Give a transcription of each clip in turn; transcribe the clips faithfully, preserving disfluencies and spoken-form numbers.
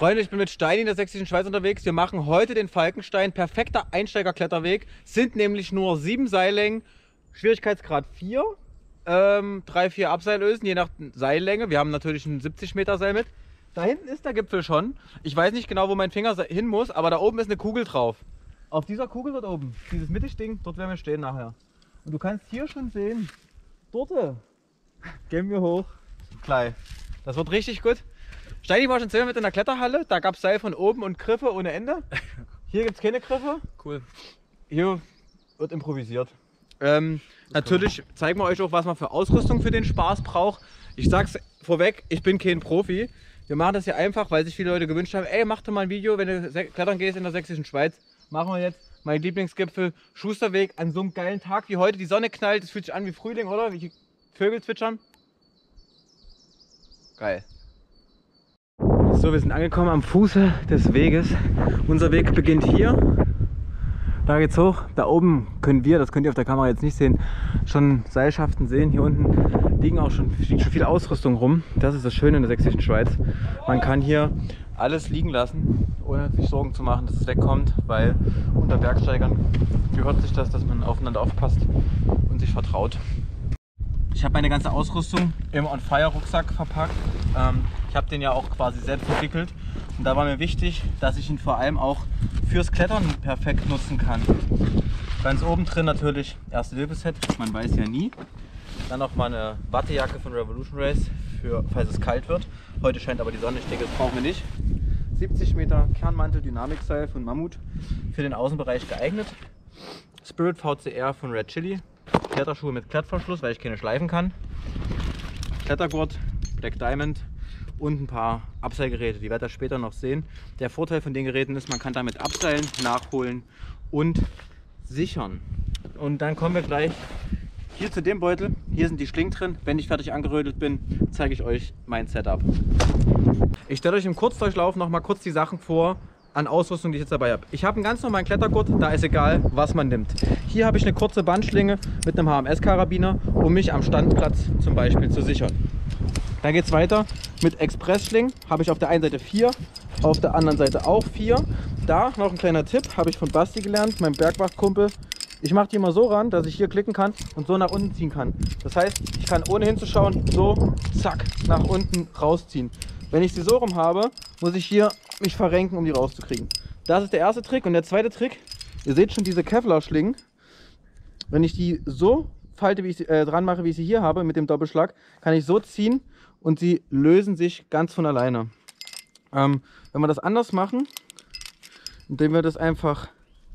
Freunde, ich bin mit Steini in der Sächsischen Schweiz unterwegs. Wir machen heute den Falkenstein. Perfekter Einsteigerkletterweg. Sind nämlich nur sieben Seillängen, Schwierigkeitsgrad vier. Ähm, drei, vier Abseilösen, je nach Seillänge. Wir haben natürlich ein siebzig Meter Seil mit. Da hinten ist der Gipfel schon. Ich weiß nicht genau, wo mein Finger hin muss, aber da oben ist eine Kugel drauf. Auf dieser Kugel dort oben, dieses Mittig-Ding, dort werden wir stehen nachher. Und du kannst hier schon sehen, dort gehen wir hoch. Gleich. Das wird richtig gut. Steini war schon selber mit in der Kletterhalle, da gab es Seil von oben und Griffe ohne Ende. Hier gibt es keine Griffe. Cool. Hier wird improvisiert. Ähm, natürlich cool. Zeigen wir euch auch, was man für Ausrüstung für den Spaß braucht. Ich sag's vorweg, ich bin kein Profi. Wir machen das hier einfach, weil sich viele Leute gewünscht haben, ey, mach doch mal ein Video, wenn du klettern gehst in der Sächsischen Schweiz. Machen wir jetzt mein Lieblingsgipfel, Schusterweg, an so einem geilen Tag wie heute. Die Sonne knallt, es fühlt sich an wie Frühling, oder? Wie Vögel zwitschern. Geil. So, wir sind angekommen am Fuße des Weges. Unser Weg beginnt hier. Da geht's hoch. Da oben können wir, das könnt ihr auf der Kamera jetzt nicht sehen, schon Seilschaften sehen. Hier unten liegen auch schon, liegt schon viel Ausrüstung rum. Das ist das Schöne in der Sächsischen Schweiz. Man kann hier alles liegen lassen, ohne sich Sorgen zu machen, dass es wegkommt, weil unter Bergsteigern gehört sich das, dass man aufeinander aufpasst und sich vertraut. Ich habe meine ganze Ausrüstung im On Fire Rucksack verpackt. Ähm, ich habe den ja auch quasi selbst entwickelt und da war mir wichtig, dass ich ihn vor allem auch fürs Klettern perfekt nutzen kann. Ganz oben drin natürlich Erste-Hilfe-Set, man weiß ja nie. Dann noch mal eine Wattejacke von Revolution Race, für, falls es kalt wird. Heute scheint aber die Sonne, ich denke, das brauchen wir nicht. siebzig Meter Kernmantel Dynamikseil von Mammut, für den Außenbereich geeignet. Spirit V C R von Red Chili. Kletterschuhe mit Klettverschluss, weil ich keine schleifen kann. Klettergurt, Black Diamond und ein paar Abseilgeräte, die werdet ihr später noch sehen. Der Vorteil von den Geräten ist, man kann damit abseilen, nachholen und sichern. Und dann kommen wir gleich hier zu dem Beutel. Hier sind die Schlingen drin. Wenn ich fertig angerödelt bin, zeige ich euch mein Setup. Ich stelle euch im Kurzdurchlauf noch mal kurz die Sachen vor an Ausrüstung, die ich jetzt dabei habe. Ich habe einen ganz normalen Klettergurt, da ist egal, was man nimmt. Hier habe ich eine kurze Bandschlinge mit einem H M S-Karabiner, um mich am Standplatz zum Beispiel zu sichern. Dann geht es weiter mit Express-Schlingen. Habe ich auf der einen Seite vier, auf der anderen Seite auch vier. Da noch ein kleiner Tipp, habe ich von Basti gelernt, meinem Bergwachtkumpel. Ich mache die immer so ran, dass ich hier klicken kann und so nach unten ziehen kann. Das heißt, ich kann ohne hinzuschauen so, zack, nach unten rausziehen. Wenn ich sie so rum habe, muss ich hier mich verrenken, um die rauszukriegen. Das ist der erste Trick. Und der zweite Trick, ihr seht schon diese Kevlar-Schlingen. Wenn ich die so falte, wie ich sie, äh, dran mache, wie ich sie hier habe, mit dem Doppelschlag, kann ich so ziehen und sie lösen sich ganz von alleine. Ähm, wenn wir das anders machen, indem wir das einfach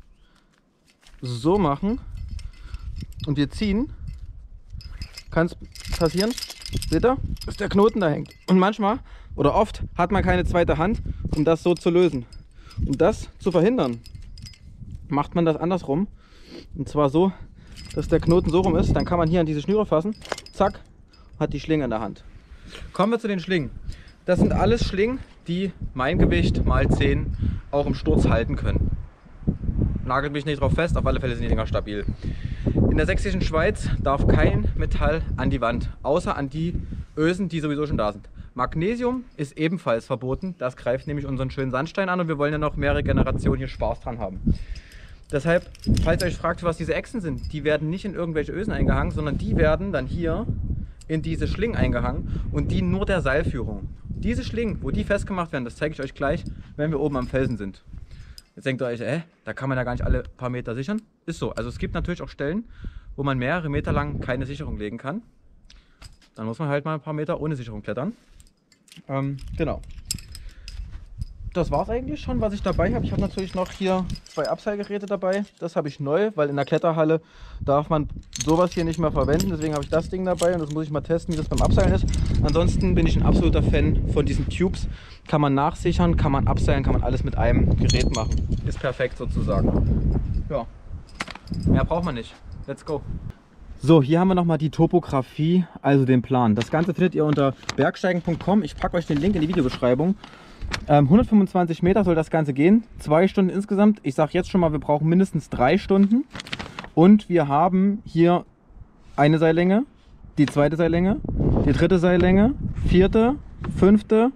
so machen und wir ziehen, kann es passieren, seht ihr, dass der Knoten da hängt. Und manchmal oder oft hat man keine zweite Hand, um das so zu lösen. Um das zu verhindern, macht man das andersrum. Und zwar so, dass der Knoten so rum ist. Dann kann man hier an diese Schnüre fassen. Zack, hat die Schlinge in der Hand. Kommen wir zu den Schlingen. Das sind alles Schlingen, die mein Gewicht mal zehn auch im Sturz halten können. Nagelt mich nicht drauf fest, auf alle Fälle sind die Dinger stabil. In der Sächsischen Schweiz darf kein Metall an die Wand, außer an die Ösen, die sowieso schon da sind. Magnesium ist ebenfalls verboten, das greift nämlich unseren schönen Sandstein an und wir wollen ja noch mehrere Generationen hier Spaß dran haben. Deshalb, falls ihr euch fragt, was diese Echsen sind, die werden nicht in irgendwelche Ösen eingehangen, sondern die werden dann hier in diese Schlingen eingehangen und dienen nur der Seilführung. Diese Schlingen, wo die festgemacht werden, das zeige ich euch gleich, wenn wir oben am Felsen sind. Jetzt denkt ihr euch, äh, da kann man ja gar nicht alle paar Meter sichern. Ist so. Also es gibt natürlich auch Stellen, wo man mehrere Meter lang keine Sicherung legen kann. Dann muss man halt mal ein paar Meter ohne Sicherung klettern. Ähm, genau. Das war es eigentlich schon, was ich dabei habe. Ich habe natürlich noch hier zwei Abseilgeräte dabei. Das habe ich neu, weil in der Kletterhalle darf man sowas hier nicht mehr verwenden. Deswegen habe ich das Ding dabei und das muss ich mal testen, wie das beim Abseilen ist. Ansonsten bin ich ein absoluter Fan von diesen Tubes. Kann man nachsichern, kann man abseilen, kann man alles mit einem Gerät machen. Ist perfekt sozusagen. Ja, mehr braucht man nicht. Let's go. So, hier haben wir nochmal die Topografie, also den Plan. Das Ganze findet ihr unter bergsteigen punkt com. Ich packe euch den Link in die Videobeschreibung. Ähm, hundertfünfundzwanzig Meter soll das Ganze gehen. Zwei Stunden insgesamt. Ich sage jetzt schon mal, wir brauchen mindestens drei Stunden. Und wir haben hier eine Seillänge, die zweite Seillänge, die dritte Seillänge, vierte, fünfte,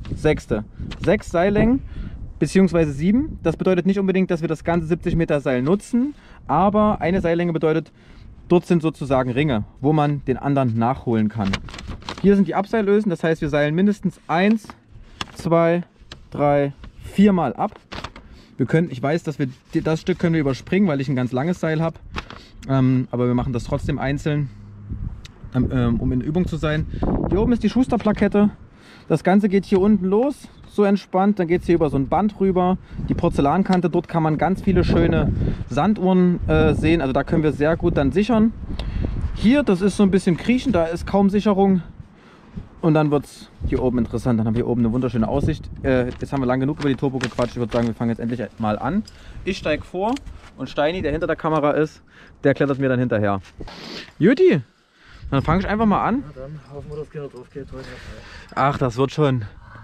sechste. Sechs Seillängen beziehungsweise sieben. Das bedeutet nicht unbedingt, dass wir das ganze siebzig Meter Seil nutzen, aber eine Seillänge bedeutet, dort sind sozusagen Ringe, wo man den anderen nachholen kann. Hier sind die Abseilösen, das heißt, wir seilen mindestens eins, zwei, drei, vier Mal ab. Wir können, ich weiß, dass wir das Stück können wir überspringen, weil ich ein ganz langes Seil habe, ähm, aber wir machen das trotzdem einzeln, ähm, um in Übung zu sein. Hier oben ist die Schusterplakette. Das Ganze geht hier unten los, so entspannt. Dann geht es hier über so ein Band rüber. Die Porzellankante, dort kann man ganz viele schöne Sanduhren äh, sehen. Also da können wir sehr gut dann sichern. Hier, das ist so ein bisschen Kriechen, da ist kaum Sicherung. Und dann wird es hier oben interessant. Dann haben wir hier oben eine wunderschöne Aussicht. Äh, jetzt haben wir lang genug über die Turbo gequatscht. Ich würde sagen, wir fangen jetzt endlich mal an. Ich steige vor und Steini, der hinter der Kamera ist, der klettert mir dann hinterher. Juti! Dann fange ich einfach mal an. Na dann hoffen wir, dass keiner drauf geht heute. Ach, das wird schon.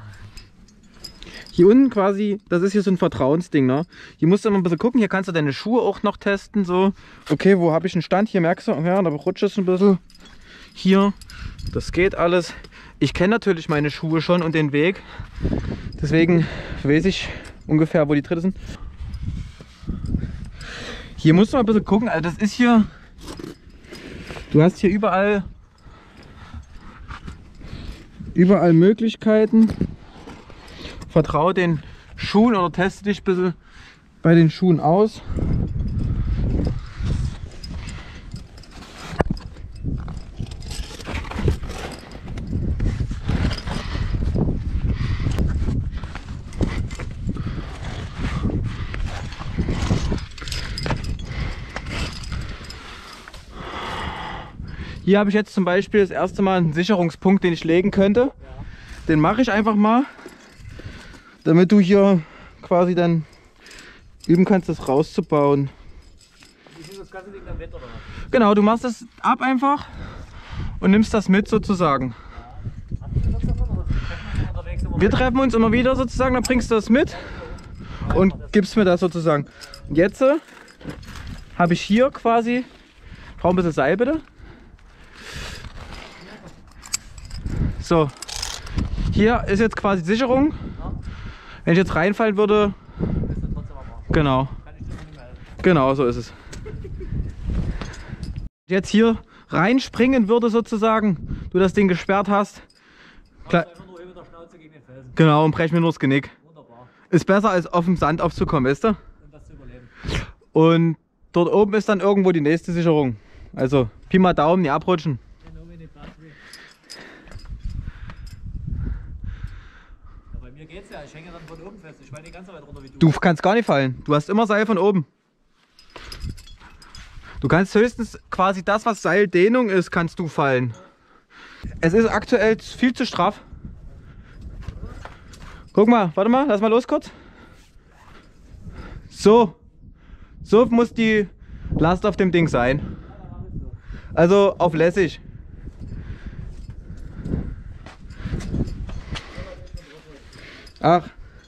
Hier unten quasi, das ist hier so ein Vertrauensding, ne? Hier musst du immer ein bisschen gucken, hier kannst du deine Schuhe auch noch testen, so. Okay, wo habe ich einen Stand? Hier merkst du, ja, da rutscht es ein bisschen. Hier, das geht alles. Ich kenne natürlich meine Schuhe schon und den Weg. Deswegen weiß ich ungefähr, wo die Tritte sind. Hier musst du mal ein bisschen gucken, also das ist hier... Du hast hier überall, überall Möglichkeiten. Vertraue den Schuhen oder teste dich ein bisschen bei den Schuhen aus. Hier habe ich jetzt zum Beispiel das erste Mal einen Sicherungspunkt, den ich legen könnte. Ja. Den mache ich einfach mal, damit du hier quasi dann üben kannst, das rauszubauen. Wie ist das ganze Ding dann mit, oder was? Genau, du machst das ab einfach und nimmst das mit sozusagen. Ja. Wir treffen uns immer wieder sozusagen, dann bringst du das mit und gibst mir das sozusagen. Und jetzt äh, habe ich hier quasi, brauche ein bisschen Seil bitte. So, hier ist jetzt quasi Sicherung. Wenn ich jetzt reinfallen würde, genau, genau so ist es. Jetzt hier reinspringen würde sozusagen, du das Ding gesperrt hast. Genau, und brech mir nur das Genick. Ist besser als auf dem Sand aufzukommen, weißt du? Und dort oben ist dann irgendwo die nächste Sicherung. Also Pi mal Daumen, nicht abrutschen. Geht's ja, ich hänge dann von oben fest. Ich falle die ganze Zeit runter wie du. Du kannst gar nicht fallen. Du hast immer Seil von oben. Du kannst höchstens quasi das, was Seildehnung ist, kannst du fallen. Es ist aktuell viel zu straff. Guck mal, warte mal, lass mal los kurz. So. So muss die Last auf dem Ding sein. Also auf lässig. Ach.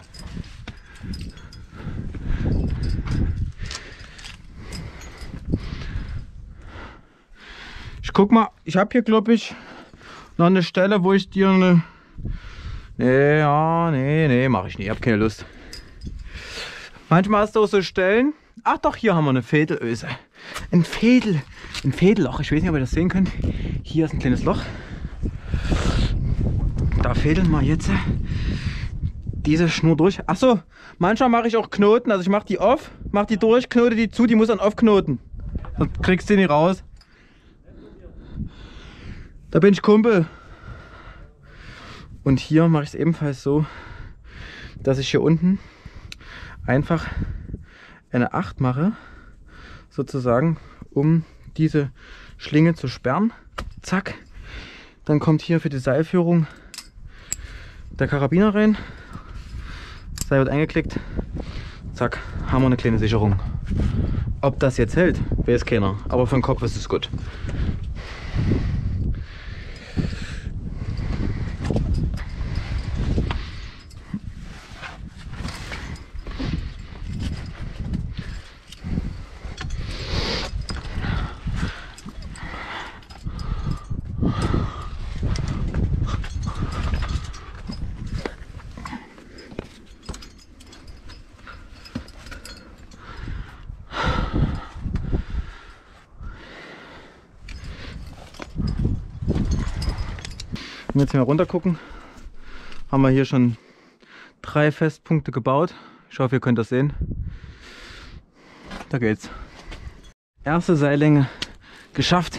Ich guck mal, ich habe hier glaube ich noch eine Stelle, wo ich dir eine... Nee, ja, nee, nee, mache ich nicht, ich habe keine Lust. Manchmal hast du auch so Stellen... Ach doch, hier haben wir eine Fädelöse. Ein Fädel, ein Fädelloch, ich weiß nicht, ob ihr das sehen könnt. Hier ist ein kleines Loch. Da fädeln wir jetzt diese Schnur durch. Achso, manchmal mache ich auch Knoten, also ich mache die off, mache die durch, knote die zu, die muss dann aufknoten. Sonst kriegst du die nicht raus. Da bin ich Kumpel. Und hier mache ich es ebenfalls so, dass ich hier unten einfach eine acht mache, sozusagen, um diese Schlinge zu sperren. Zack. Dann kommt hier für die Seilführung der Karabiner rein. Seil wird eingeklickt. Zack, haben wir eine kleine Sicherung. Ob das jetzt hält, weiß keiner. Aber für den Kopf ist es gut. wir jetzt hier mal runter gucken, haben wir hier schon drei Festpunkte gebaut. Ich hoffe, ihr könnt das sehen. Da geht's. Erste Seillänge geschafft.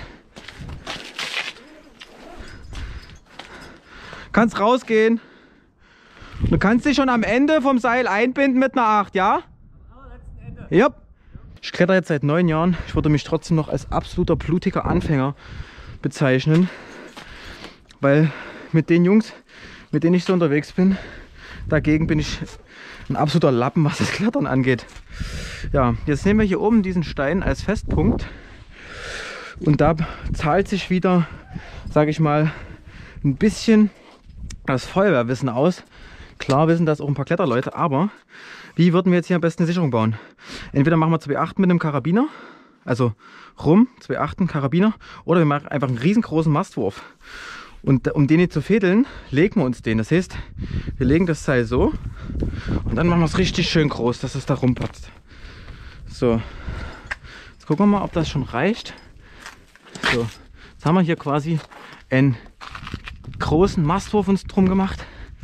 Kannst rausgehen. Du kannst dich schon am Ende vom Seil einbinden mit einer acht, ja? Ja. Ich kletter jetzt seit neun Jahren. Ich würde mich trotzdem noch als absoluter blutiger Anfänger bezeichnen. Weil mit den Jungs, mit denen ich so unterwegs bin, dagegen bin ich ein absoluter Lappen, was das Klettern angeht. Ja, jetzt nehmen wir hier oben diesen Stein als Festpunkt. Und da zahlt sich wieder, sage ich mal, ein bisschen das Feuerwehrwissen aus. Klar wissen das auch ein paar Kletterleute, aber wie würden wir jetzt hier am besten eine Sicherung bauen? Entweder machen wir zwei acht mit einem Karabiner, also rum, zwei acht Karabiner, oder wir machen einfach einen riesengroßen Mastwurf. Und um den nicht zu fädeln, legen wir uns den. Das heißt, wir legen das Seil so und dann machen wir es richtig schön groß, dass es da rumpatzt. So, jetzt gucken wir mal, ob das schon reicht. So, jetzt haben wir hier quasi einen großen Mastwurf uns drum gemacht.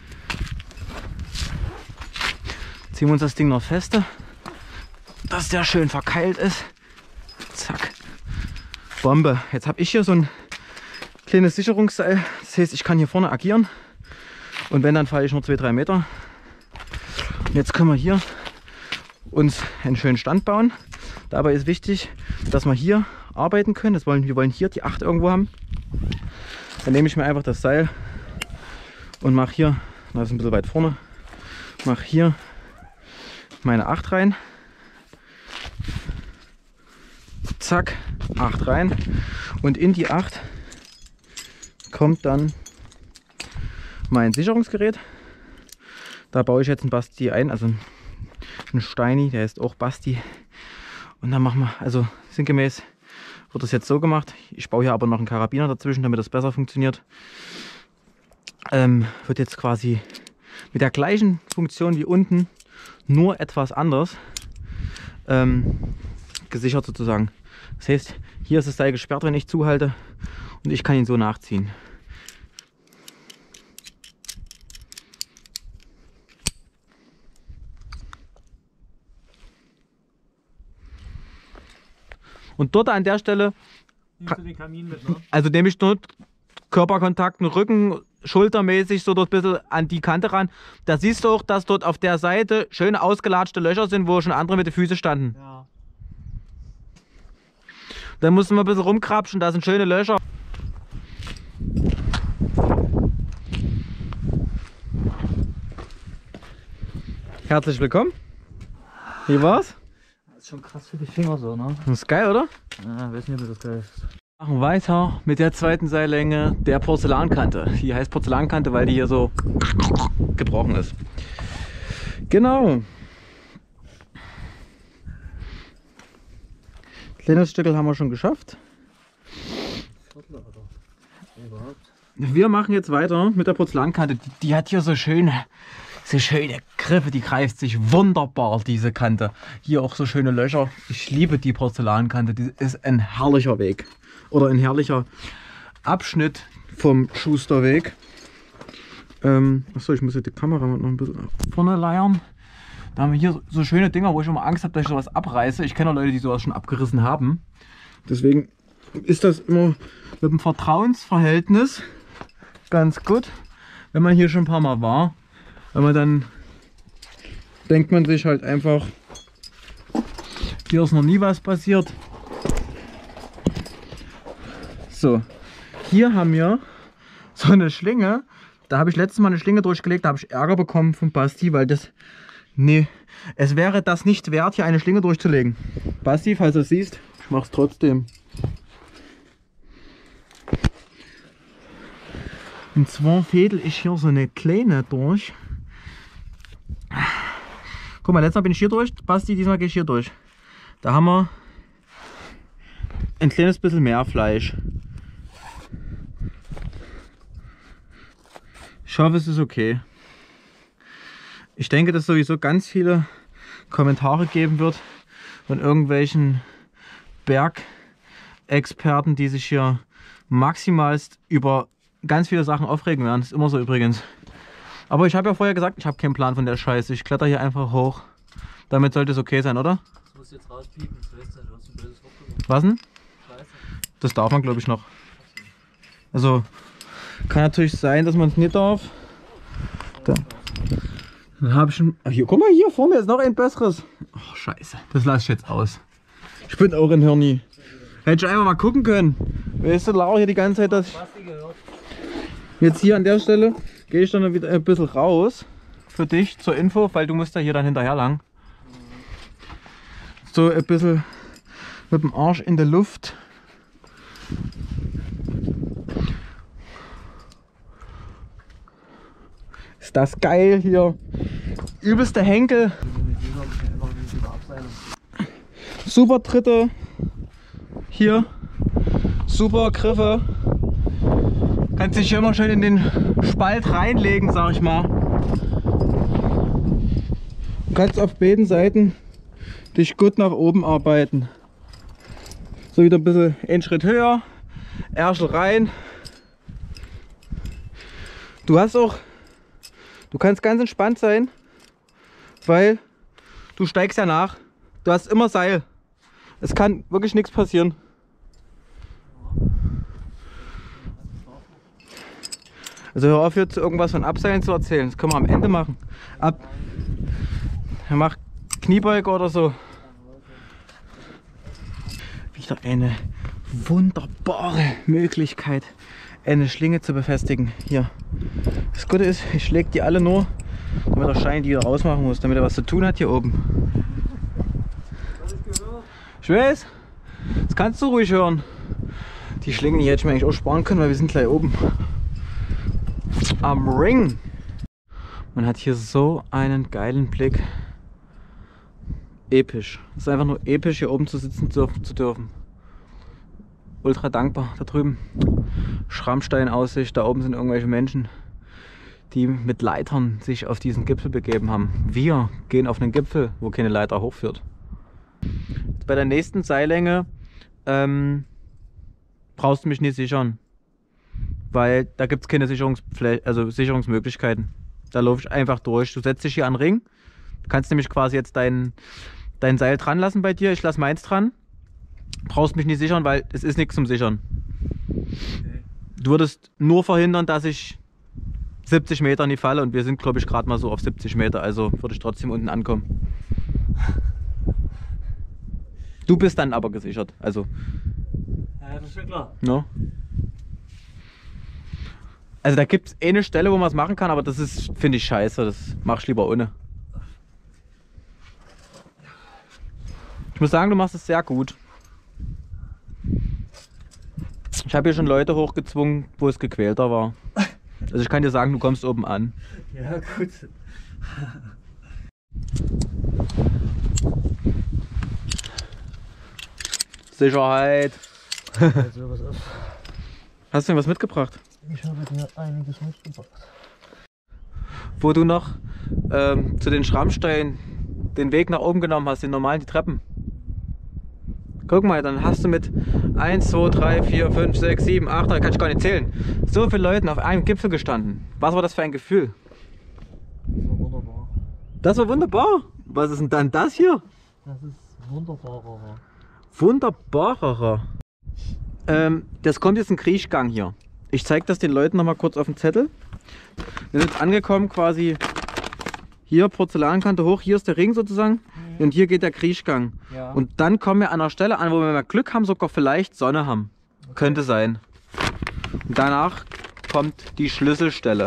Ziehen wir uns das Ding noch fester, dass der schön verkeilt ist. Zack. Bombe. Jetzt habe ich hier so ein kleines Sicherungsseil. Das heißt, ich kann hier vorne agieren. Und wenn, dann falle ich nur zwei bis drei Meter. Und jetzt können wir hier uns einen schönen Stand bauen. Dabei ist wichtig, dass wir hier arbeiten können. Das wollen, wir wollen hier die acht irgendwo haben. Dann nehme ich mir einfach das Seil und mache hier, das ist ein bisschen weit vorne, mache hier meine acht rein. Zack, acht rein. Und in die acht kommt dann mein Sicherungsgerät. Da baue ich jetzt einen Basti ein, also einen Steini, der ist auch Basti. Und dann machen wir, also sinngemäß wird das jetzt so gemacht. Ich baue hier aber noch einen Karabiner dazwischen, damit das besser funktioniert. Ähm, wird jetzt quasi mit der gleichen Funktion wie unten, nur etwas anders ähm, gesichert sozusagen. Das heißt, hier ist das Seil gesperrt, wenn ich zuhalte, und ich kann ihn so nachziehen. Und dort an der Stelle, Den Kamin mit, ne? also nehme ich nur Körperkontakt, Rücken, schultermäßig so dort ein bisschen an die Kante ran. Da siehst du auch, dass dort auf der Seite schöne ausgelatschte Löcher sind, wo schon andere mit den Füßen standen. Ja. Dann mussten wir ein bisschen rumkrapschen, da sind schöne Löcher. Herzlich willkommen. Wie war's? Das ist schon krass für die Finger so, ne? Das ist geil, oder? Ja, weiß nicht, ob das geil ist. Wir machen weiter mit der zweiten Seillänge der Porzellankante. Die heißt Porzellankante, weil die hier so gebrochen ist. Genau. Kleines Stückel haben wir schon geschafft. Wir machen jetzt weiter mit der Porzellankante. Die, die hat hier so schöne, so schöne Griffe. Die greift sich wunderbar, diese Kante. Hier auch so schöne Löcher. Ich liebe die Porzellankante. Die ist ein herrlicher Weg. Oder ein herrlicher Abschnitt vom Schusterweg. Ähm, achso, ich muss jetzt die Kamera noch ein bisschen vorne leiern. Da haben wir hier so schöne Dinger, wo ich immer Angst habe, dass ich sowas abreiße. Ich kenne Leute, die sowas schon abgerissen haben. Deswegen ist das immer mit dem Vertrauensverhältnis ganz gut, wenn man hier schon ein paar Mal war. Weil man dann denkt man sich halt einfach, hier ist noch nie was passiert. So, hier haben wir so eine Schlinge. Da habe ich letztes Mal eine Schlinge durchgelegt, da habe ich Ärger bekommen von Basti, weil das, nee, es wäre das nicht wert, hier eine Schlinge durchzulegen. Basti, falls du es siehst, ich mache es trotzdem. Und zwar fädel ich hier so eine kleine durch. Guck mal, letztes Mal bin ich hier durch, Basti, diesmal gehe ich hier durch. Da haben wir ein kleines bisschen mehr Fleisch. Ich hoffe, es ist okay. Ich denke, dass es sowieso ganz viele Kommentare geben wird von irgendwelchen Bergexperten, die sich hier maximalst über ganz viele Sachen aufregen werden. Das ist immer so übrigens. Aber ich habe ja vorher gesagt, ich habe keinen Plan von der Scheiße. Ich kletter hier einfach hoch. Damit sollte es okay sein, oder? Das musst du jetzt rauspiepen. Du weißt nicht, du hast ein böses Wort gemacht. Was denn? Scheiße. Das darf man, glaube ich, noch. Also, kann natürlich sein, dass man es nicht darf. Da. Dann habe ich schon. Ach, hier, guck mal, hier vor mir ist noch ein besseres. Oh, scheiße. Das lasse ich jetzt aus. Ich bin auch ein Hirni. Hätte ich einfach mal gucken können. Weißt du, lauer hier die ganze Zeit, dass ich. Jetzt hier an der Stelle gehe ich dann wieder ein bisschen raus. Für dich zur Info, weil du musst ja hier dann hinterher lang. So ein bisschen mit dem Arsch in der Luft. Ist das geil hier. Übelste Henkel. Super Tritte. Hier. Super Griffe. Kannst dich hier immer schön in den Spalt reinlegen, sag ich mal. Du kannst auf beiden Seiten dich gut nach oben arbeiten. So wieder ein bisschen einen Schritt höher. Ärschel rein. Du hast auch, du kannst ganz entspannt sein, weil du steigst ja nach. Du hast immer Seil. Es kann wirklich nichts passieren. Also hör auf jetzt irgendwas von Abseilen zu erzählen. Das können wir am Ende machen. Ab. Er macht Kniebeuge oder so. Wieder eine wunderbare Möglichkeit, eine Schlinge zu befestigen. Hier. Das Gute ist, ich schläge die alle nur, damit der Stein die wieder rausmachen muss, damit er was zu tun hat hier oben. Ich weiß, das kannst du ruhig hören. Die Schlingen hier hätte ich mir eigentlich auch sparen können, weil wir sind gleich oben am Ring. Man hat hier so einen geilen Blick. Episch. Es ist einfach nur episch, hier oben zu sitzen zu dürfen. Ultra dankbar. Da drüben Schrammsteinaussicht, da oben sind irgendwelche Menschen, die mit Leitern sich auf diesen Gipfel begeben haben. Wir gehen auf einen Gipfel, wo keine Leiter hochführt. Jetzt bei der nächsten Seillänge ähm, brauchst du mich nicht sichern, weil da gibt es keine Sicherungsflä also Sicherungsmöglichkeiten. Da laufe ich einfach durch. Du setzt dich hier an den Ring. Du kannst nämlich quasi jetzt dein, dein Seil dran lassen bei dir. Ich lasse meins dran. Brauchst mich nicht sichern, weil es ist nichts zum Sichern. Okay. Du würdest nur verhindern, dass ich siebzig Meter nicht falle, und wir sind, glaube ich, gerade mal so auf siebzig Meter. Also würde ich trotzdem unten ankommen. Du bist dann aber gesichert. Also. Ja, das ist schon klar. No? Also da gibt es eine Stelle, wo man es machen kann, aber das ist, finde ich, scheiße. Das mach ich lieber ohne. Ich muss sagen, du machst es sehr gut. Ich habe hier schon Leute hochgezwungen, wo es gequälter war. Also ich kann dir sagen, du kommst oben an. Ja, gut. Sicherheit. Also, was auf. Hast du denn was mitgebracht? Ich habe dir einiges mitgebracht. Wo du noch ähm, zu den Schrammsteinen den Weg nach oben genommen hast, den normalen, die Treppen. Guck mal, dann hast du mit eins, zwei, drei, vier, fünf, sechs, sieben, acht, da kann ich gar nicht zählen, so viele Leuten auf einem Gipfel gestanden. Was war das für ein Gefühl? Das war wunderbar. Das war wunderbar? Was ist denn dann das hier? Das ist wunderbarer. Wunderbarer. Ähm, das kommt jetzt ein Kriechgang hier. Ich zeige das den Leuten noch mal kurz auf dem Zettel. Wir sind angekommen quasi hier, Porzellankante hoch, hier ist der Ring sozusagen, mhm. Und hier geht der Kriechgang. Ja. Und dann kommen wir an einer Stelle an, wo wir mal Glück haben, sogar vielleicht Sonne haben. Okay. Könnte sein. Und danach kommt die Schlüsselstelle.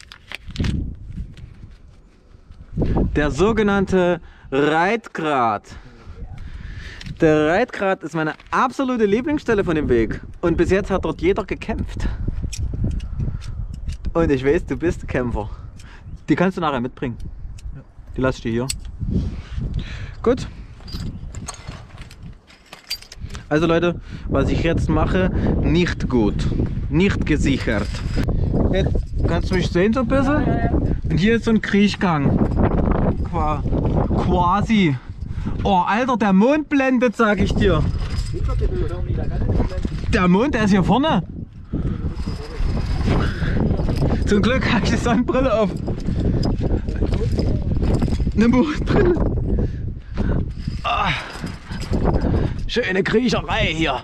Der sogenannte Reitgrat. Der Reitgrat ist meine absolute Lieblingsstelle von dem Weg. Und bis jetzt hat dort jeder gekämpft. Und ich weiß, du bist Kämpfer. Die kannst du nachher mitbringen. Ja. Die lasse ich dir hier. Gut. Also Leute, was ich jetzt mache, nicht gut. Nicht gesichert. Jetzt kannst du mich sehen so ein bisschen. Ja, ja, ja. Und hier ist so ein Kriechgang. Qua quasi. Oh Alter, der Mond blendet, sag ich dir. Der Mond, der ist hier vorne. Zum Glück habe ich die Sonnenbrille auf. Eine Brille. Ah. Schöne Kriecherei hier.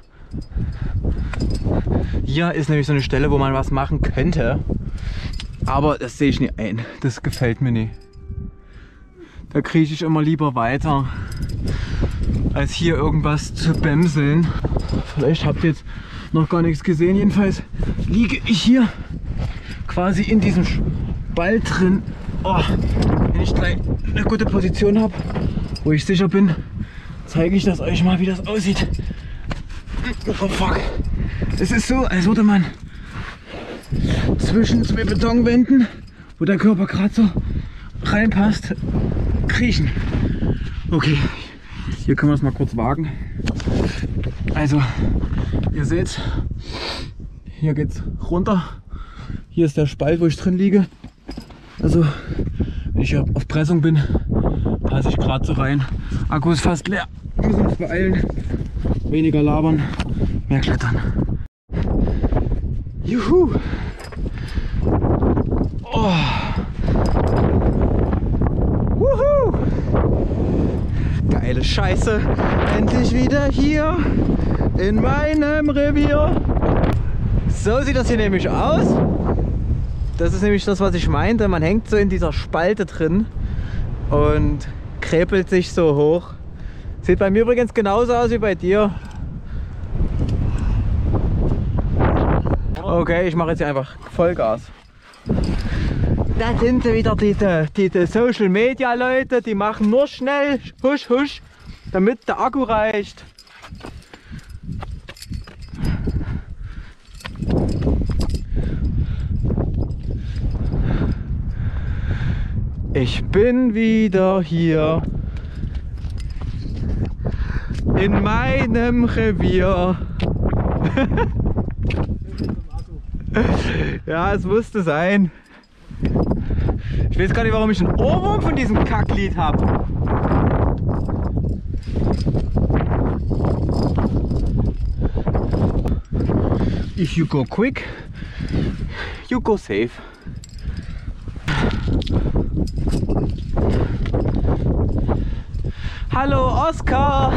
Hier ist nämlich so eine Stelle, wo man was machen könnte. Aber das sehe ich nicht ein. Das gefällt mir nicht. Da krieche ich immer lieber weiter, als hier irgendwas zu bämseln. Vielleicht habt ihr jetzt noch gar nichts gesehen. Jedenfalls liege ich hier quasi in diesem Spalt drin. Oh, wenn ich gleich eine gute Position habe, wo ich sicher bin, zeige ich das euch mal, wie das aussieht. Oh fuck. Es ist so, als würde man zwischen zwei Betonwänden, wo der Körper gerade so reinpasst, kriechen. Okay, hier können wir es mal kurz wagen. Also, ihr seht, hier geht's runter. Hier ist der Spalt, wo ich drin liege. Also, wenn ich hier auf Pressung bin, passe ich gerade so rein. Akku ist fast leer. Wir müssen uns beeilen. Weniger labern, mehr klettern. Juhu! Oh. Wuhu! Geile Scheiße! Endlich wieder hier in meinem Revier. So sieht das hier nämlich aus. Das ist nämlich das, was ich meinte. Man hängt so in dieser Spalte drin und krepelt sich so hoch. Sieht bei mir übrigens genauso aus wie bei dir. Okay, ich mache jetzt hier einfach Vollgas. Da sind sie wieder, diese, diese Social Media Leute, die machen nur schnell husch husch, damit der Akku reicht. Ich bin wieder hier in meinem Revier. Ja, es musste sein. Ich weiß gar nicht, warum ich einen Ohrwurm von diesem Kacklied habe. If you go quick, you go safe. Hallo Oskar!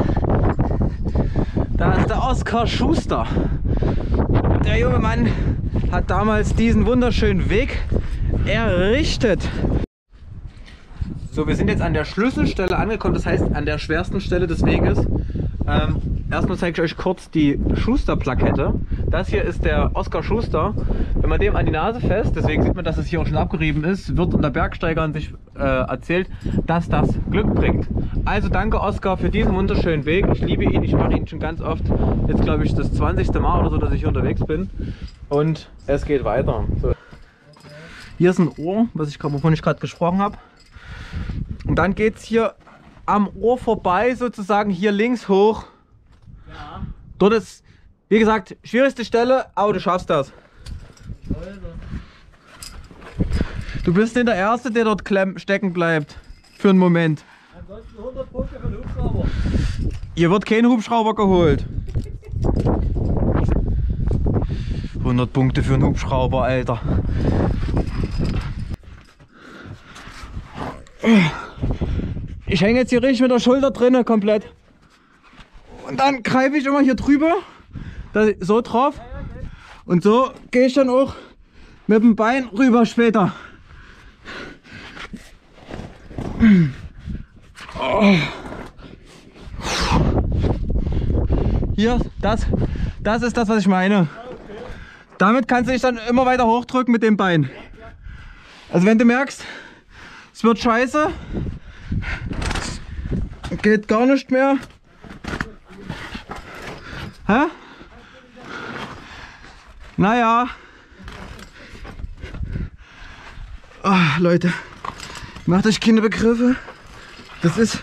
Da ist der Oskar Schuster. Der junge Mann hat damals diesen wunderschönen Weg errichtet. So, wir sind jetzt an der Schlüsselstelle angekommen, das heißt an der schwersten Stelle des Weges. Ähm, erstmal zeige ich euch kurz die Schuster-Plakette. Das hier ist der Oskar Schuster. Wenn man dem an die Nase fest, deswegen sieht man, dass es hier auch schon abgerieben ist, wird unter Bergsteigern sich äh, erzählt, dass das Glück bringt. Also danke Oskar für diesen wunderschönen Weg. Ich liebe ihn, ich mache ihn schon ganz oft. Jetzt glaube ich das zwanzigste Mal oder so, dass ich hier unterwegs bin. Und es geht weiter. So. Hier ist ein Ohr, was ich, wovon ich gerade gesprochen habe. Und dann geht es hier am Ohr vorbei, sozusagen hier links hoch. Ja. Dort ist, wie gesagt, schwierigste Stelle, aber du schaffst das. Du bist nicht der Erste, der dort klemm, stecken bleibt. Für einen Moment. Ansonsten hundert Punkte für den Hubschrauber. Hier wird kein Hubschrauber geholt. hundert Punkte für einen Hubschrauber, Alter. Ich hänge jetzt hier richtig mit der Schulter drinne, komplett. Und dann greife ich immer hier drüber, da, so drauf. Und so gehe ich dann auch mit dem Bein rüber später. Oh. Hier, das, das ist das, was ich meine. Damit kannst du dich dann immer weiter hochdrücken mit dem Bein. Also wenn du merkst, es wird scheiße, geht gar nicht mehr. Hä? Naja. Oh, Leute, macht euch keine Begriffe. Das ist...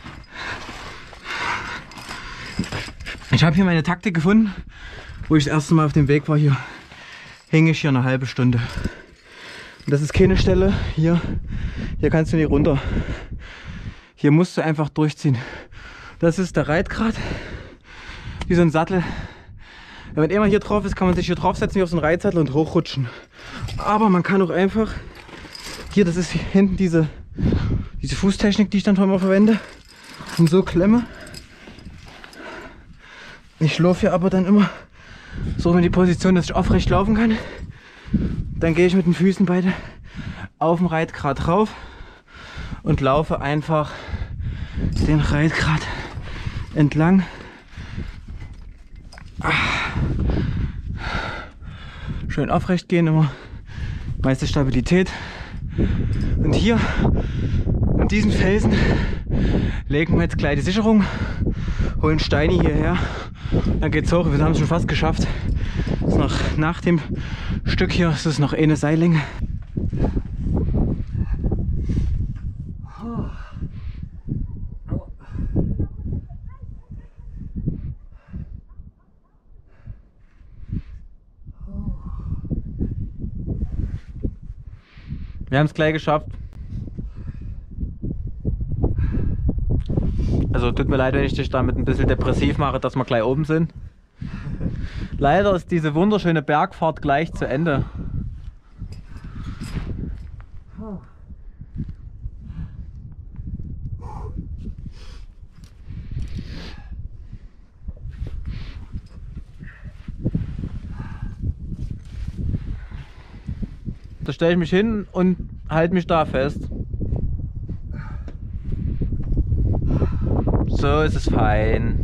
Ich habe hier meine Taktik gefunden, wo ich das erste Mal auf dem Weg war. Hier hänge ich hier eine halbe Stunde. Und das ist keine Stelle. Hier, hier kannst du nicht runter. Hier musst du einfach durchziehen. Das ist der Reitgrad. Wie so ein Sattel. Wenn man immer hier drauf ist, kann man sich hier draufsetzen wie auf so einen Reitsattel und hochrutschen. Aber man kann auch einfach, hier, das ist hier hinten diese, diese Fußtechnik, die ich dann immer verwende, und so klemme. Ich laufe hier aber dann immer so in die Position, dass ich aufrecht laufen kann. Dann gehe ich mit den Füßen beide auf dem Reitgrad drauf und laufe einfach den Reitgrad entlang. Schön aufrecht gehen, immer meiste Stabilität. Und hier in diesen Felsen legen wir jetzt gleich die Sicherung, holen Steine hierher, dann geht's hoch. Wir haben es schon fast geschafft. Ist noch nach dem Stück hier ist es noch eine Seillänge. Wir haben es gleich geschafft. Also tut mir leid, wenn ich dich damit ein bisschen depressiv mache, dass wir gleich oben sind. Leider ist diese wunderschöne Bergfahrt gleich zu Ende. Da stelle ich mich hin und halte mich da fest. So ist es fein.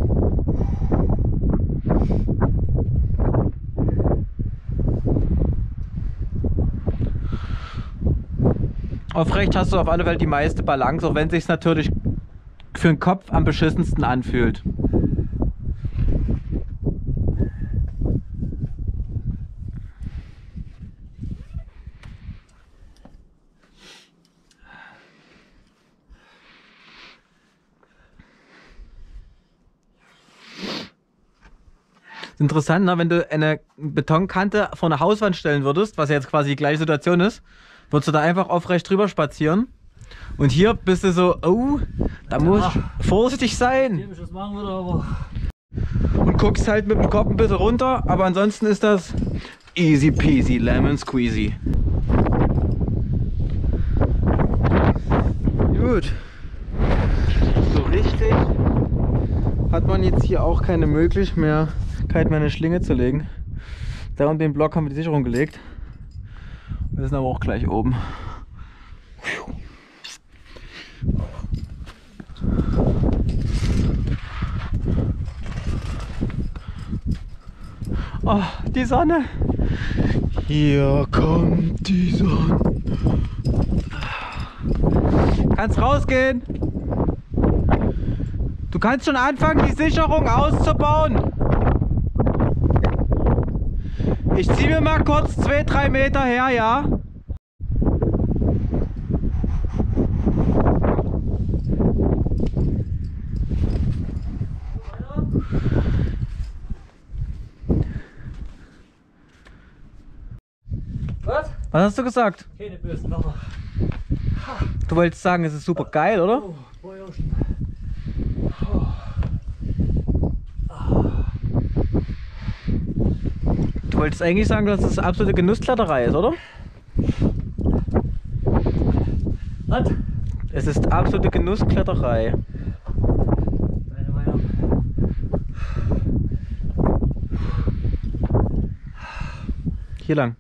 Aufrecht hast du auf alle Fälle die meiste Balance, auch wenn es sich natürlich für den Kopf am beschissensten anfühlt. Interessant, ne? Wenn du eine Betonkante vor eine Hauswand stellen würdest, was ja jetzt quasi die gleiche Situation ist, würdest du da einfach aufrecht drüber spazieren. Und hier bist du so, oh, da muss ja. ich vorsichtig sein. Das machen würde, aber und guckst halt mit dem Kopf ein bisschen runter, aber ansonsten ist das easy peasy lemon squeezy. Gut. So richtig hat man jetzt hier auch keine Möglichkeit mehr, mehr eine Schlinge zu legen. Da unten den Block haben wir die Sicherung gelegt. Wir sind aber auch gleich oben. Oh, die Sonne! Hier kommt die Sonne. Kannst rausgehen? Du kannst schon anfangen, die Sicherung auszubauen. Ich ziehe mir mal kurz zwei, drei Meter her, ja? was? Was hast du gesagt? Keine bösen Wörter. Du wolltest sagen, es ist super geil, oder? Oh, Feuerchen. Du wolltest eigentlich sagen, dass es absolute Genusskletterei ist, oder? Was? Es ist absolute Genusskletterei. Deine Meinung? Hier lang.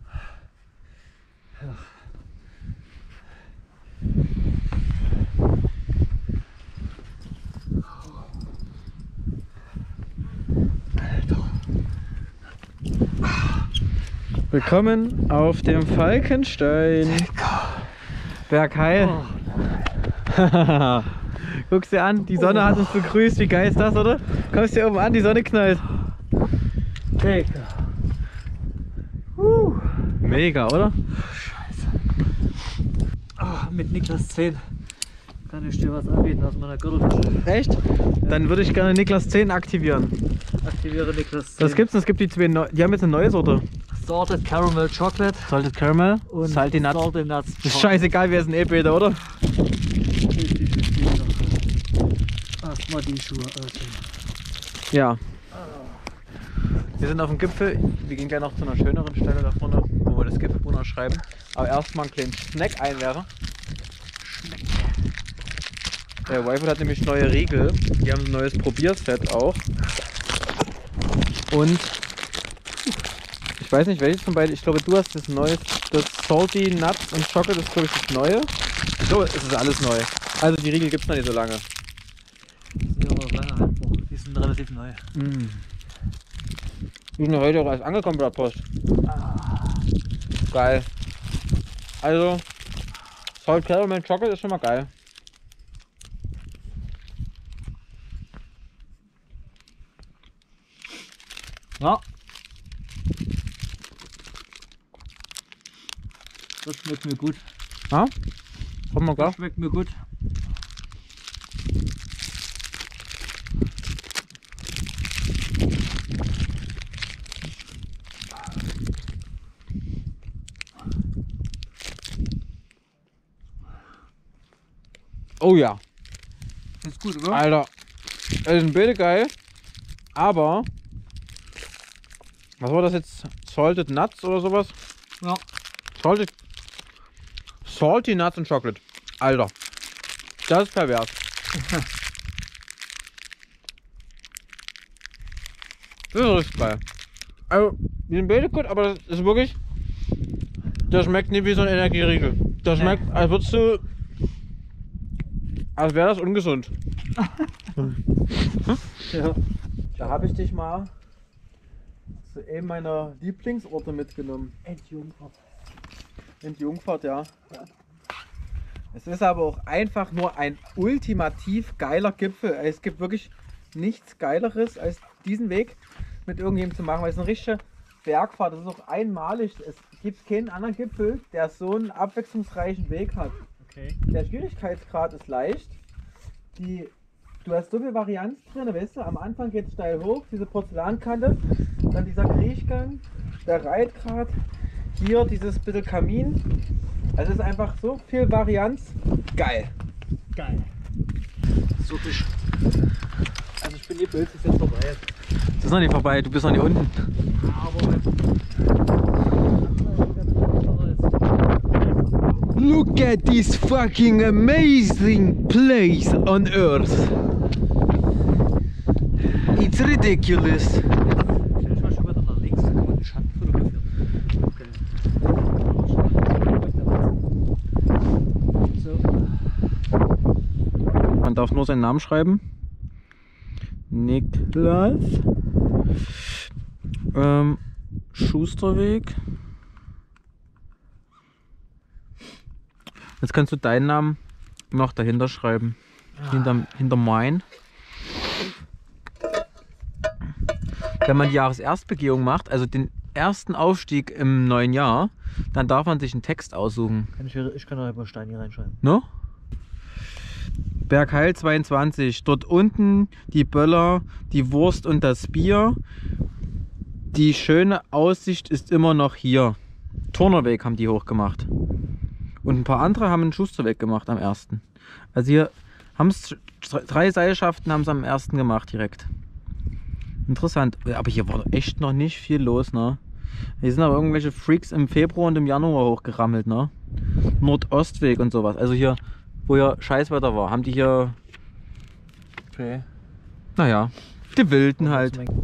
Willkommen auf dem Falkenstein. Bergheil. Oh. Guck's dir an, die Sonne oh. hat uns begrüßt. Wie geil ist das, oder? Kommst hier oben an, die Sonne knallt. Mega. Uh. Mega, oder? Scheiße. Oh, mit Niklas zehn kann ich dir was anbieten aus meiner Gürteltasche. Echt? Ja. Dann würde ich gerne Niklas zehn aktivieren. Aktiviere Niklas zehn. Was gibt's denn? Es gibt die zwei Neu die haben jetzt eine neue Sorte. Salted Caramel Chocolate. Salted Caramel und Salty Nuts. Salted Nuts. Das ist scheißegal, wir sind eh Peter, oder? Erstmal die Schuhe aus. Ja. Wir sind auf dem Gipfel. Wir gehen gleich noch zu einer schöneren Stelle da vorne, wo wir das Gipfelbuch noch schreiben. Aber erstmal einen kleinen Snack einwerfen. Der Wi-Fi hat nämlich neue Riegel. Die haben ein neues Probierset auch. Und ich weiß nicht welches von beiden. Ich glaube, du hast das neue, das Salty Nuts und Chocolate ist, glaube ich, das neue. So, es ist alles neu. Also die Riegel gibt es noch nicht so lange. Die sind aber lange haltbar. Die sind relativ neu. Mm. Die sind heute auch erst angekommen bei der Post. Ah. Geil. Also, Salt Caramel Chocolate ist schon mal geil. Ja. Das schmeckt mir gut. Ja? Komm mal Das klar. schmeckt mir gut. Oh ja. Ist gut, oder? Alter. Das sind beide geil. Aber. Was war das jetzt? Salted Nuts oder sowas? Ja. Salted. Salty Nuts und Chocolate. Alter. Das ist pervers. Das ist richtig geil. Also, die sind beide gut, aber das ist wirklich. Das schmeckt nicht wie so ein Energieriegel. Das Nee. schmeckt, als würdest du. Als wäre das ungesund. Ja. Da habe ich dich mal zu einem meiner Lieblingsorte mitgenommen. Entjungfert. Entjungfert, ja. Es ist aber auch einfach nur ein ultimativ geiler Gipfel. Es gibt wirklich nichts Geileres, als diesen Weg mit irgendjemandem zu machen, weil es eine richtige Bergfahrt. Das ist auch einmalig. Es gibt keinen anderen Gipfel, der so einen abwechslungsreichen Weg hat. Okay. Der Schwierigkeitsgrad ist leicht. Die, du hast so viel Varianz drin, weißt du, am Anfang geht es steil hoch, diese Porzellankante, dann dieser Kriechgang, der Reitgrat, hier dieses bisschen Kamin. Also es ist einfach so viel Varianz. Geil. Geil. Das ist wirklich. Also ich bin hier böse, ist jetzt vorbei. Das ist noch nicht vorbei, du bist noch nicht unten. Aber wenn. Look at this fucking amazing place on earth. It's ridiculous. Stell dich mal schon wieder nach links, da kann man den Schatten fotografieren. Okay. So. Man darf nur seinen Namen schreiben. Niklas. Ähm, Schusterweg. Jetzt kannst du deinen Namen noch dahinter schreiben. Hinter, hinter mein. Wenn man die Jahreserstbegehung macht, also den ersten Aufstieg im neuen Jahr, dann darf man sich einen Text aussuchen. Kann ich, ich kann auch ein paar Steine hier reinschreiben. No? Bergheil zweiundzwanzig. Dort unten die Böller, die Wurst und das Bier. Die schöne Aussicht ist immer noch hier. Turnerweg haben die hochgemacht. Und ein paar andere haben einen Schusterweg gemacht am ersten. Also hier haben es drei Seilschaften haben es am ersten gemacht direkt. Interessant. Aber hier war echt noch nicht viel los, ne? Hier sind aber irgendwelche Freaks im Februar und im Januar hochgerammelt, ne? Nordostweg und sowas. Also hier, wo ja Scheißwetter war, haben die hier. Okay. Naja, die Wilden halt. Der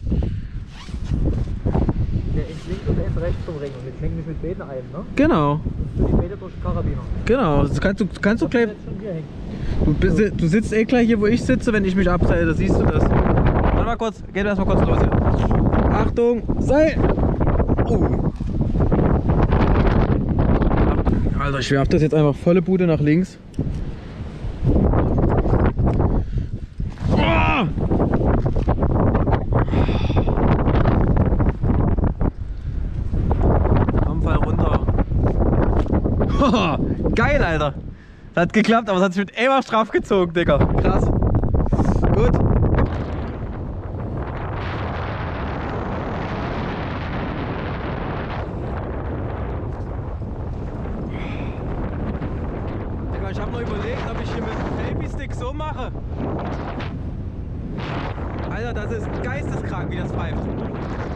ist links und der ist rechts vom Ring. Und jetzt hängen mich mit beiden ein, ne? Genau, Und für die beide durch den Karabiner. genau. Das kannst du, kannst du gleich. Jetzt schon hier hängen. Du, bist- du sitzt eh gleich hier, wo ich sitze, wenn ich mich abseile, da siehst du das. Warte mal kurz, geht erst mal kurz los hier. Achtung, Seil! Oh. Alter, ich werf das jetzt einfach volle Bude nach links. Ah! Am Fall runter. Haha, geil, Alter! Das hat geklappt, aber es hat sich mit einmal straff gezogen, Digga. Krass. Gut. Digga, ich habe noch überlegt, ob ich hier mit dem Selfie-Stick so mache. Alter, das ist geisteskrank, wie das pfeift.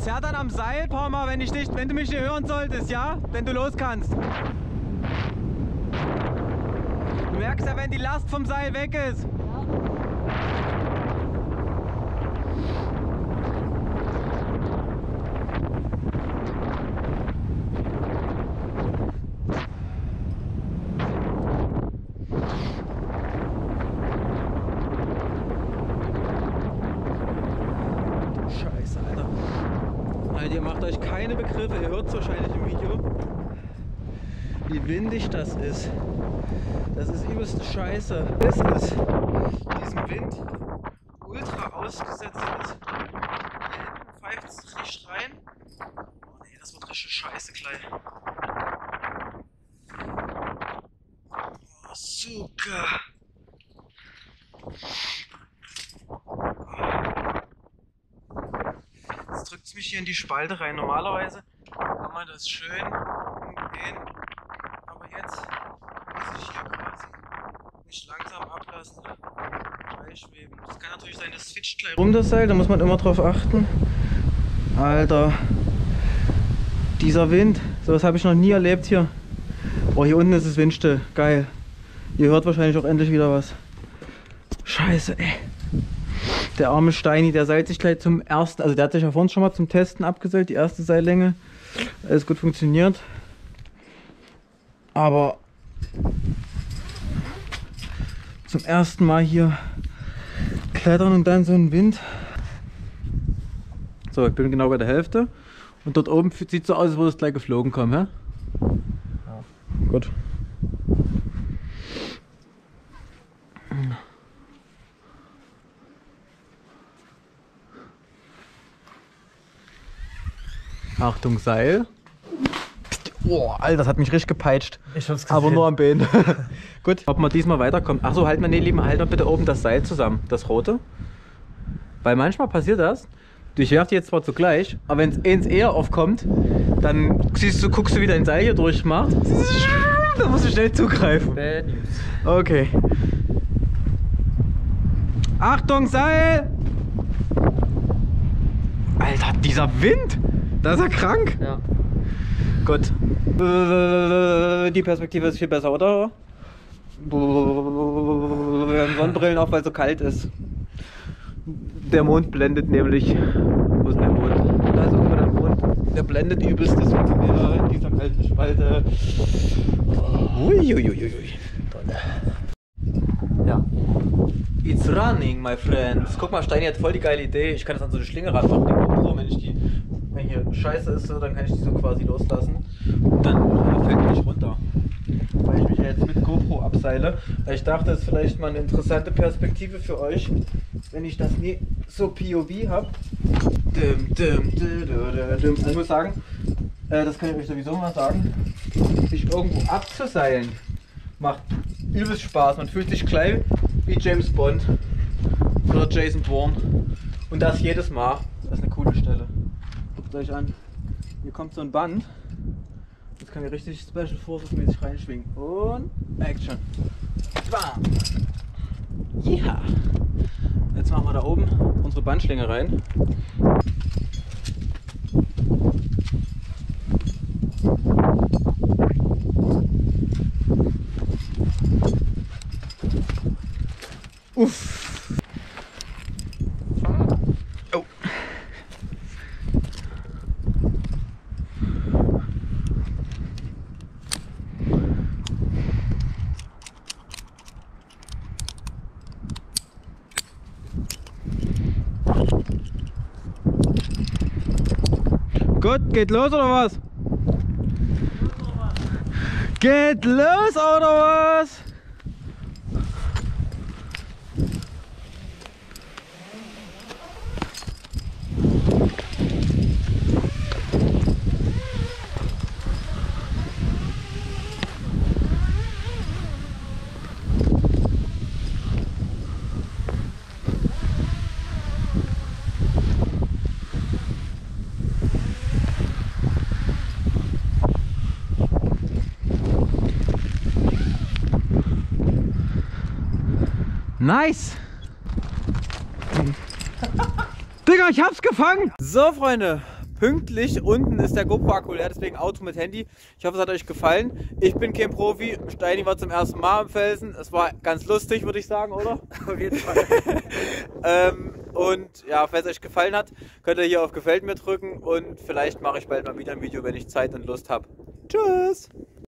Zerr dann am Seil ein paar Mal, wenn, ich nicht, wenn du mich nicht hören solltest, ja? Wenn du los kannst. Du merkst ja, wenn die Last vom Seil weg ist. Scheiße, Alter. Alter, ihr macht euch keine Begriffe, ihr hört es wahrscheinlich im Video, wie windig das ist. Das ist übelste Scheiße. Das ist diesem Wind ultra ausgesetzt ist. Hier hinten pfeift es richtig rein. Oh nee, das wird richtig scheiße gleich. Oh, Zucker. Jetzt drückt es mich hier in die Spalte rein. Normalerweise kann man das schön umgehen. Aber jetzt muss ich hier quasi mich langsam ablassen, freischweben. Das kann natürlich sein, das switcht gleich rum, das Seil, da muss man immer drauf achten. Alter, dieser Wind, sowas habe ich noch nie erlebt hier. Oh, hier unten ist es windstill, geil. Ihr hört wahrscheinlich auch endlich wieder was. Scheiße, ey. Der arme Steini, der seilt sich gleich zum ersten, also der hat sich ja vorhin schon mal zum Testen abgeseilt, die erste Seillänge. Alles gut funktioniert. Aber zum ersten Mal hier klettern und dann so ein Wind. So, ich bin genau bei der Hälfte. Und dort oben sieht es so aus, als würde es gleich geflogen kommen, hä? Ja. Gut. Achtung, Seil. Oh, Alter, das hat mich richtig gepeitscht. Ich hab's gesehen. Aber nur am Bein. Gut, ob wir diesmal weiterkommen. Achso, halt mal, nee, lieben, halt mal bitte oben das Seil zusammen, das rote. Weil manchmal passiert das. Ich werfe die jetzt zwar zugleich, aber wenn es eins eher aufkommt, dann siehst du, guckst du, wie dein Seil hier durchmacht. Dann musst du schnell zugreifen. Bad News. Okay. Achtung, Seil! Alter, dieser Wind! Da ist er krank! Ja. Gut. Die Perspektive ist viel besser, oder? Wir haben Sonnenbrillen auf, weil es so kalt ist. Der Mond blendet nämlich. Wo ist denn der Mond? Da ist irgendwo der Mond. Der blendet übelst, deswegen sind wir in dieser kalten Spalte. Uiuiuiui. Ja. It's running, my friends. Guck mal, Steini hat voll die geile Idee. Ich kann das an so eine Schlinge ranmachen, die GoPro, wenn ich die, wenn hier Scheiße ist, so, dann kann ich die so quasi loslassen. Und dann äh, fällt die nicht runter. Weil ich mich ja jetzt mit GoPro abseile. Weil ich dachte, das ist vielleicht mal eine interessante Perspektive für euch, wenn ich das nie so P O V habe. Ich muss sagen, äh, das kann ich euch sowieso mal sagen, sich irgendwo abzuseilen macht übelst Spaß. Man fühlt sich gleich wie James Bond oder Jason Bourne. Und das jedes Mal. Das ist eine coole Stelle. Guckt euch an. Hier kommt so ein Band. Jetzt kann ich richtig Special Forces mäßig reinschwingen. Und Action. Bam. Ja. Jetzt machen wir da oben unsere Bandschlinge rein. Uff. Oh. Gut, geht los oder was? Geht los oder was? Nice! Digga, ich hab's gefangen! So, Freunde, pünktlich. Unten ist der GoPro-Akku leer, deswegen Auto mit Handy. Ich hoffe, es hat euch gefallen. Ich bin kein Profi. Steini war zum ersten Mal am Felsen. Es war ganz lustig, würde ich sagen, oder? Auf jeden Fall. ähm, und ja, falls es euch gefallen hat, könnt ihr hier auf Gefällt mir drücken. Und vielleicht mache ich bald mal wieder ein Video, wenn ich Zeit und Lust habe. Tschüss!